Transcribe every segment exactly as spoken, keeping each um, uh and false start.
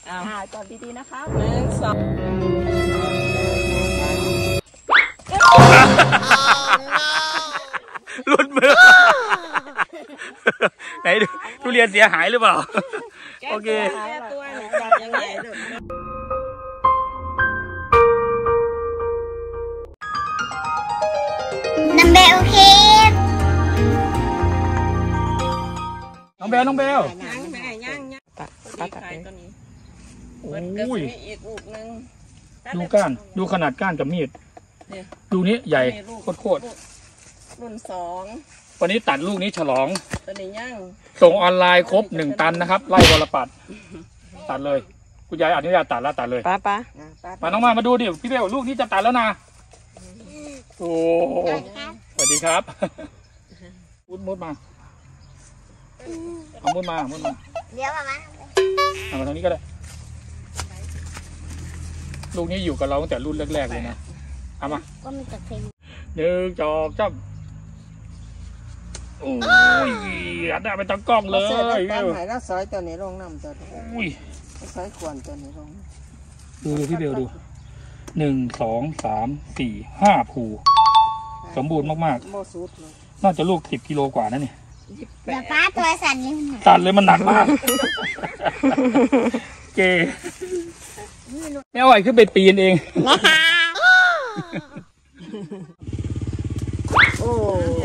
อ่าจอดดีๆนะครับหนึ่งสองหลุดมือไหนดูทุเรียนเสียหายหรือเปล่าโอเคตัวยังไงน้องเบลโอเคน้องเบลน้องเบลย่างแม่ย่างย่างตัดตัดตัวนี้โอ้ยอีกลูกนึงดูก้านดูขนาดก้านกับมีดดูนี้ใหญ่โคตรรุ่นสองวันนี้ตัดลูกนี้ฉลองตัวนี้ย่างส่งออนไลน์ครบหนึ่งตันนะครับไล่วรปัตรตัดเลยคุณยายอนุญาตตัดแล้วตัดเลยป้าป้ามาน้องมามาดูดิพี่เบลลูกนี้จะตัดแล้วนะโอ้สวัสดีครับมุดมุดมาเอามุดมามุดมาเดี๋ยวมาเอามาทางนี้ก็ได้ลูกนี้อยู่กับเราตั้งแต่รุ่นแรกๆเลยนะเอามาก็มีแต่เพลงหนึ่งจอกจ้ำโอ้ยอัดได้ไปตั้งกล้องเลยตามหายแล้วซอยตัวนี้ลงน้ำตัวนี้อุ้ยซอยขวานตัวนี้ลงดูพี่เบลดูหนึ่งสองสามสี่ห้าภูสมบูรณ์มากๆน่าจะลูกสิบกิโลกว่านั่นนี่เดี๋ยวป้าตัวสั่นเลยสั่นเลยมันหนักมากเจไม่ไหวขึ้นไปปีนเองนะคะโอ้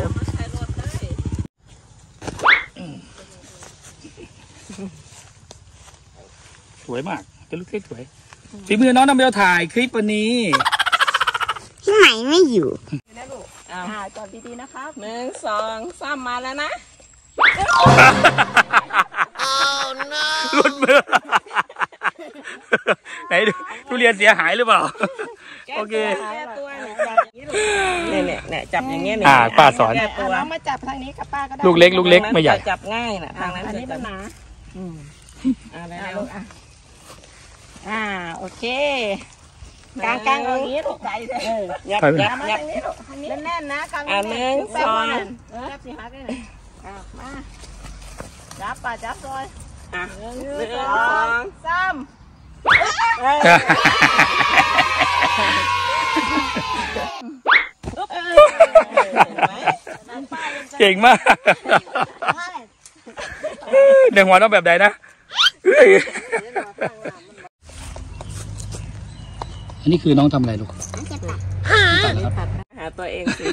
สวยมากจะลูกเล็กสวยฝีมือน้องน้ำเบลถ่ายคลิปวันนี้พี่ใหม่ไม่อยู่นะลูกอ่าจอดดีๆนะครับหนึ่งสองสามมาแล้วนะหลุดมือไหนดูทุเรียนเสียหายหรือเปล่าโอเคเนี่ยเนี่ยเนี่ยจับอย่างเงี้ยเนี่ยป้าสอนเรามาจับทางนี้กับป้าก็ได้ลูกเล็กลูกเล็กไม่ใหญ่จับง่ายนะทางนั้นอันนี้มันหนาอืมอะไรลูกอ่ะอ่าโอเคกลางกลางอย่างนี้ลูกใจเลยยับยับยับแน่นๆนะกลางอันหนึ่งสองจับสิฮักได้เลยมาจับป่ะจับซอยอ่ะหนึ่งสองสามเก่งมากเดี๋ยวหัวต้องแบบใดนะอันนี้คือน้องทำอะไรลูกหาตัวเองสิ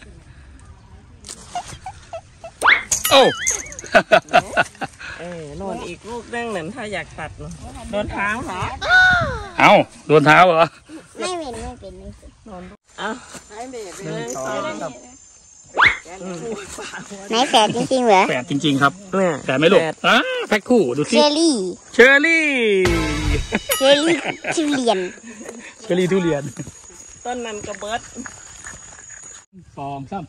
โอ้เออโดนอีกลูกนึงเหมือนถ้าอยากตัดเนาะโดนเท้าเหรอเอาโดนเท้าเหรอไม่เป็นไม่เป็นไม่เป็นโดนเอาให้เบรกเลยสองไหนแฝดจริงๆเหรอแฝดจริงๆครับแฝดไม่ลูกอ่ะแพ็คคู่ดูสิเชอรี่เชอรี่เชอรี่ทุเรียนเชอรี่ทุเรียนต้นนั้นกระเบิดสองสาม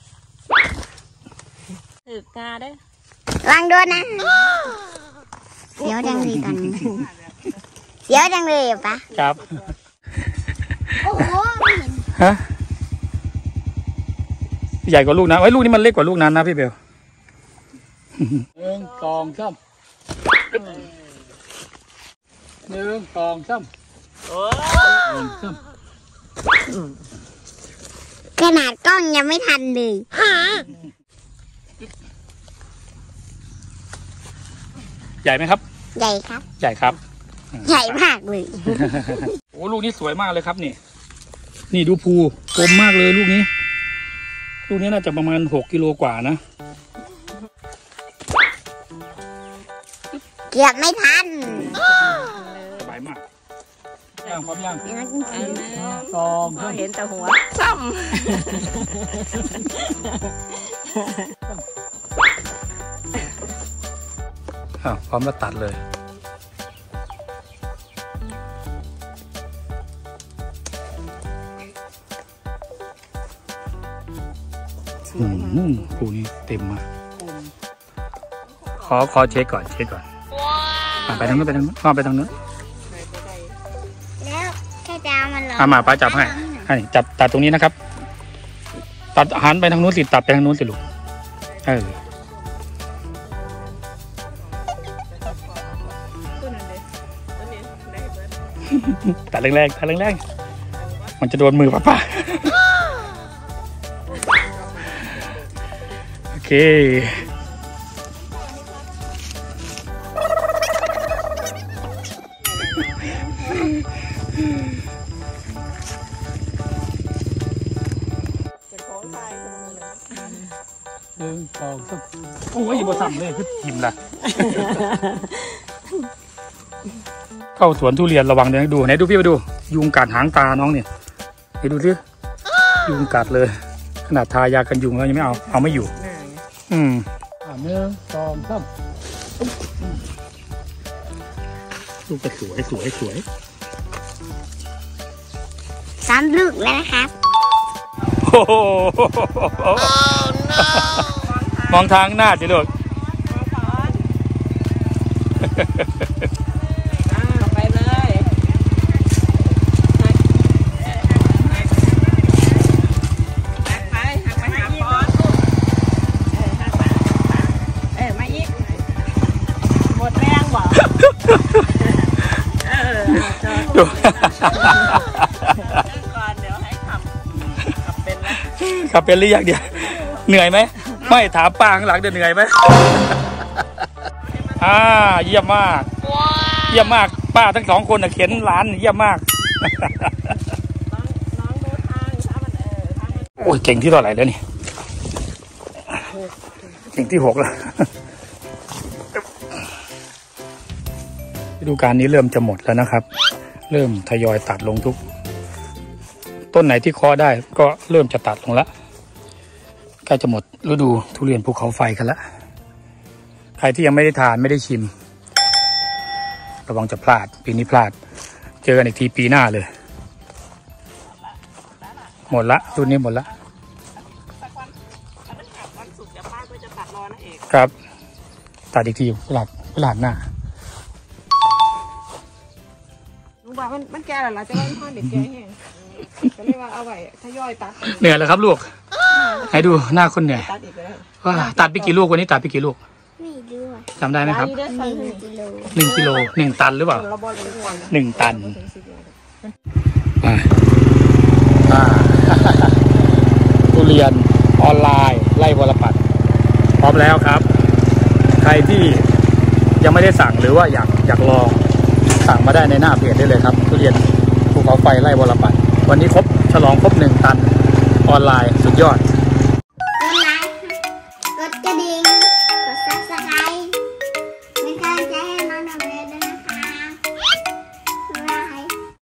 ถือกาได้วางโดนนะเสียวจังเลยตอนนี้เสียวจังเลยปะครับโอ้โหฮะใหญ่กว่าลูกนั้นไอ้ลูกนี้มันเล็กกว่าลูกนั้นนะพี่เบลหนึ่งสองสามหนึ่งสองสามหนึ่งสามขนาดกล้องยังไม่ทันเลยใหญ่ไหมครับใหญ่ครับใหญ่ครับใหญ่มากเลยโอ้ลูกนี้สวยมากเลยครับนี่นี่ดูภูกลมมากเลยลูกนี้ลูกนี้น่าจะประมาณหกกิโลกว่านะเกือบไม่ทันสบายมากย่างพร้อมย่างสองเห็นแต่หัวซ้ำพร้อมแล้วตัดเลยอืมภูนี้เต็มมาขอขอเช็คก่อนเช็คก่อนไปทางนู้นไปทางนู้นไปทางนู้นแล้วแค่จะเอามันเหรอเอามาป้าจับให้ให้จับตัดตรงนี้นะครับตัดหันไปทางนู้นสิตัดไปทางนู้นสิลูกเออตัดแรงๆตัดแรงๆมันจะโดนมือป้าป้าโอเคหนึ่งสองสามโอ้ยบ่ซ้ำเลยคือทิมละเข้าสวนทุเรียนระวังเดี๋ยวดูไหนดูพี่ไปดูยุงกัดหางตาน้องเนี่ยไปดูสิยุงกัดเลยขนาดทายากันยุงแล้วยังไม่เอาเอาไม่อยู่อืมอ่าหนึ่งสองสามลูกจะสวยสวยสวยสามลูกแล้วนะครับโอ้โหมองทางหน้าสิลูกไปเลยหักไปหักไปหาปอนเออมาอีกหมดแรงบ่เออจอดก่อนเดี๋ยวให้ขับขับเป็นแล้วขับเป็นหรือยังเดี๋ยวเหนื่อยไหมไม่ถามป้าข้างหลังเดี๋ยวเหนื่อยไหมอ่าเยี่ยมมากเยี่ยมมากป้าทั้งสองคนเข็นหลานเยี่ยมมากน้องดูทางถ้ามันเออถ้ามันโอ้ยเก่งที่เท่าไหร่แล้วนี่เก่งที่หกแล้วฤดูกาลนี้เริ่มจะหมดแล้วนะครับ เริ่มทยอยตัดลงทุกต้นไหนที่เคาะได้ก็เริ่มจะตัดลงแล้วใกล้จะหมดฤดูทุเรียนภูเขาไฟกันแล้วใครที่ยังไม่ได้ทานไม่ได้ชิมระวังจะพลาดปีนี้พลาดเจอกันอีกทีปีหน้าเลยหมดละรุ่นนี้หมดละสักวันอันนั้นกลับวันศุกร์เดี๋ยวป้าก็จะตัดรอนะเอกครับตัดอีกทีพลาดพลาดหน้าลุงบอกมันมันแก่แล้วล่ะจะว่าพ่อเด็กแก่แห้งก็เลยว่าเอาไว้ทยอยตัดเหนื่อยแล้วครับลูกให้ดูหน้าคนเหนื่อยตัดอีกแล้วว่าตัดไปกี่ลูกวันนี้ตัดไปกี่ลูกไม่รู้อ่ะจำได้ไหมครับได้ใส่หนึ่งกิโลหนึ่งกิโลหนึ่งตันหรือเปล่าเราบอลเลยก่อนหนึ่งตันไปอ่า ทุเรียนออนไลน์ไล่วรปัตรพร้อมแล้วครับ ใครที่ยังไม่ได้สั่งหรือว่าอยากอยากลองสั่งมาได้ในหน้าเพจได้เลยครับทุเรียนภูเขาไฟไล่วรปัตรวันนี้ครบฉลองครบหนึ่งตันออนไลน์สุดยอด